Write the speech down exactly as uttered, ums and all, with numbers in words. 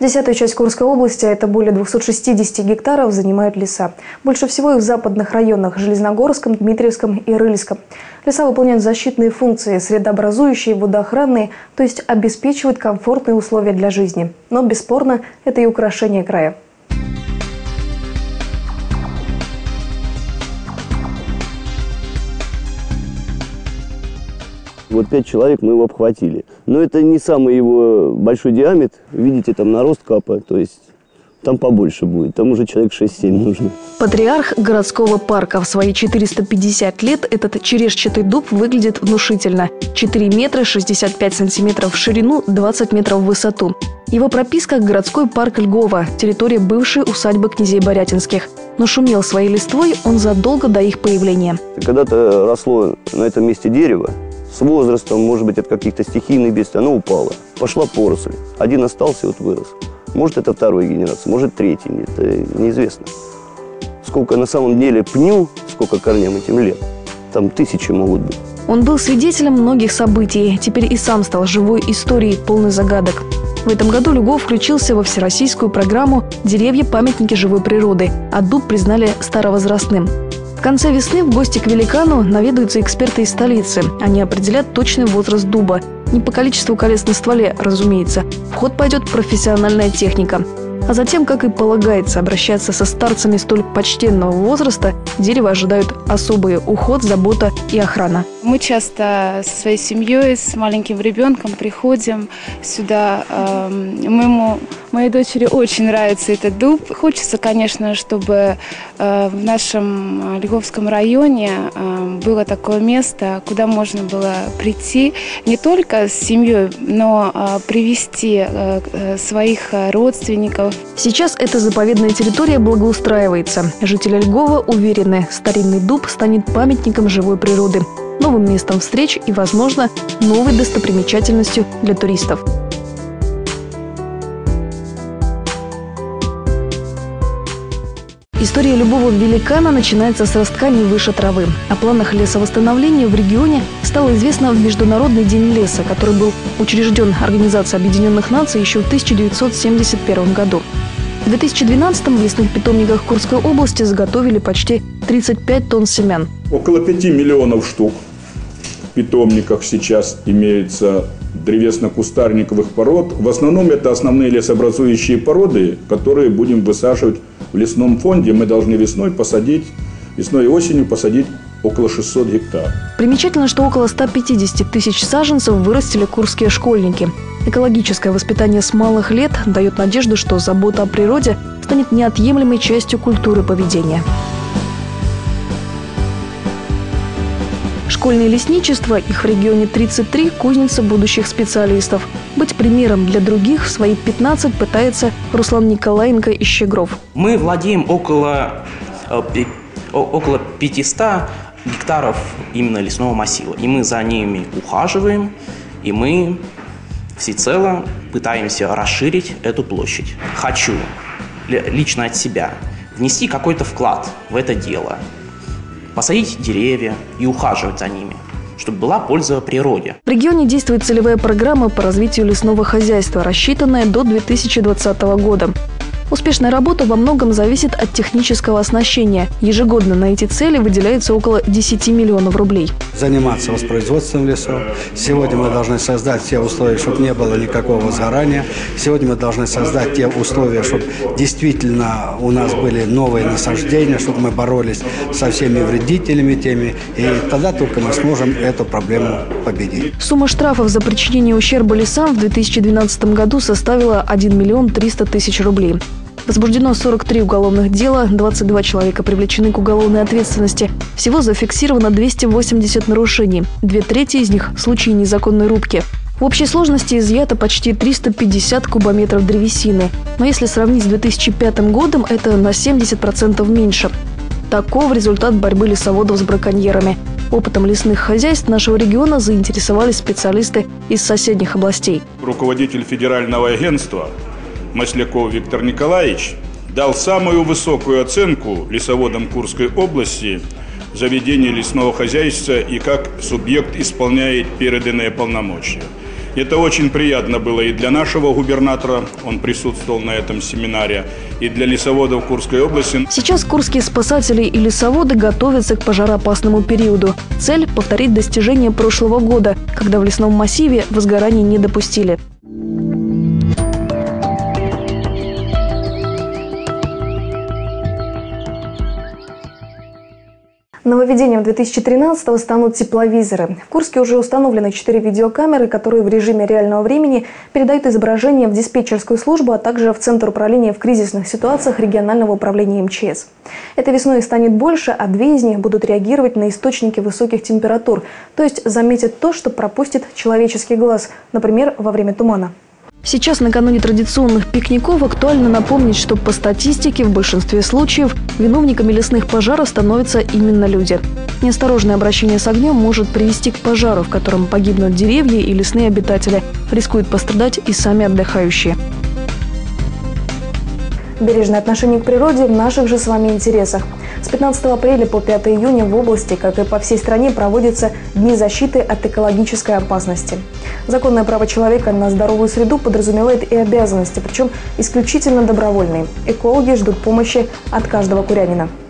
Десятую часть Курской области, это более двухсот шестидесяти гектаров, занимают леса. Больше всего их в западных районах – Железногорском, Дмитриевском и Рыльском. Леса выполняют защитные функции, средообразующие, водоохранные, то есть обеспечивают комфортные условия для жизни. Но, бесспорно, это и украшение края. Вот пять человек мы его обхватили. Но это не самый его большой диаметр. Видите, там нарост капа, то есть там побольше будет. Там уже человек шесть-семь нужно. Патриарх городского парка. В свои четыреста пятьдесят лет этот черешчатый дуб выглядит внушительно. четыре метра шестьдесят пять сантиметров в ширину, двадцать метров в высоту. Его прописка – городской парк Льгова, территория бывшей усадьбы князей Борятинских. Но шумел своей листвой он задолго до их появления. Когда-то росло на этом месте дерево. С возрастом, может быть, от каких-то стихийных бедствий, оно упало. Пошла поросль. Один остался, вот вырос. Может, это второй генерации, может, третий. Это неизвестно. Сколько на самом деле пню, сколько корням этим лет. Там тысячи могут быть. Он был свидетелем многих событий. Теперь и сам стал живой историей, полной загадок. В этом году Льгов включился во всероссийскую программу «Деревья-памятники живой природы», а дуб признали старовозрастным. В конце весны в гости к великану наведаются эксперты из столицы. Они определят точный возраст дуба. Не по количеству колец на стволе, разумеется. В ход пойдет профессиональная техника. А затем, как и полагается, обращаться со старцами столь почтенного возраста, дерево ожидают особый уход, забота и охрана. Мы часто со своей семьей, с маленьким ребенком приходим сюда. Моему, моей дочери очень нравится этот дуб. Хочется, конечно, чтобы в нашем Льговском районе было такое место, куда можно было прийти не только с семьей, но привести своих родственников. Сейчас эта заповедная территория благоустраивается. Жители Льгова уверены, старинный дуб станет памятником живой природы, новым местом встреч и, возможно, новой достопримечательностью для туристов. История любого великана начинается с ростка не выше травы. О планах лесовосстановления в регионе стало известно в Международный день леса, который был учрежден Организацией Объединенных Наций еще в тысяча девятьсот семьдесят первом году. В две тысячи двенадцатом в лесных питомниках Курской области заготовили почти тридцать пять тонн семян. Около пяти миллионов штук в питомниках сейчас имеется древесно-кустарниковых пород. В основном это основные лесообразующие породы, которые будем высаживать в лесном фонде. Мы должны весной посадить, весной и осенью посадить около шестисот гектаров. Примечательно, что около ста пятидесяти тысяч саженцев вырастили курские школьники. Экологическое воспитание с малых лет дает надежду, что забота о природе станет неотъемлемой частью культуры поведения. Школьное лесничество, их в регионе тридцать три, кузница будущих специалистов. Быть примером для других в свои пятнадцать пытается Руслан Николаенко из Щегров. Мы владеем около, около пятисот гектаров именно лесного массива. И мы за ними ухаживаем, и мы всецело пытаемся расширить эту площадь. Хочу лично от себя внести какой-то вклад в это дело. Посадить деревья и ухаживать за ними, чтобы была польза природе. В регионе действует целевая программа по развитию лесного хозяйства, рассчитанная до две тысячи двадцатого года. Успешная работа во многом зависит от технического оснащения. Ежегодно на эти цели выделяется около десяти миллионов рублей. Заниматься воспроизводством лесов. Сегодня мы должны создать те условия, чтобы не было никакого сгорания. Сегодня мы должны создать те условия, чтобы действительно у нас были новые насаждения, чтобы мы боролись со всеми вредителями теми. И тогда только мы сможем эту проблему победить. Сумма штрафов за причинение ущерба лесам в две тысячи двенадцатом году составила один миллион триста тысяч рублей. Возбуждено сорок три уголовных дела, двадцать два человека привлечены к уголовной ответственности. Всего зафиксировано двести восемьдесят нарушений. Две трети из них – случаи незаконной рубки. В общей сложности изъято почти триста пятьдесят кубометров древесины. Но если сравнить с две тысячи пятым годом, это на семьдесят процентов меньше. Таков результат борьбы лесоводов с браконьерами. Опытом лесных хозяйств нашего региона заинтересовались специалисты из соседних областей. Руководитель федерального агентства Масляков Виктор Николаевич дал самую высокую оценку лесоводам Курской области за ведение лесного хозяйства и как субъект исполняет переданные полномочия. Это очень приятно было и для нашего губернатора, он присутствовал на этом семинаре, и для лесоводов Курской области. Сейчас курские спасатели и лесоводы готовятся к пожароопасному периоду. Цель – повторить достижения прошлого года, когда в лесном массиве возгораний не допустили. Нововведением две тысячи тринадцатого станут тепловизоры. В Курске уже установлены четыре видеокамеры, которые в режиме реального времени передают изображение в диспетчерскую службу, а также в Центр управления в кризисных ситуациях регионального управления эм че эс. Этой весной их станет больше, а две из них будут реагировать на источники высоких температур, то есть заметят то, что пропустит человеческий глаз, например, во время тумана. Сейчас, накануне традиционных пикников, актуально напомнить, что по статистике в большинстве случаев виновниками лесных пожаров становятся именно люди. Неосторожное обращение с огнем может привести к пожару, в котором погибнут деревья и лесные обитатели. Рискуют пострадать и сами отдыхающие. Бережное отношение к природе в наших же с вами интересах. С пятнадцатого апреля по пятое июня в области, как и по всей стране, проводятся Дни защиты от экологической опасности. Законное право человека на здоровую среду подразумевает и обязанности, причем исключительно добровольные. Экологи ждут помощи от каждого курянина.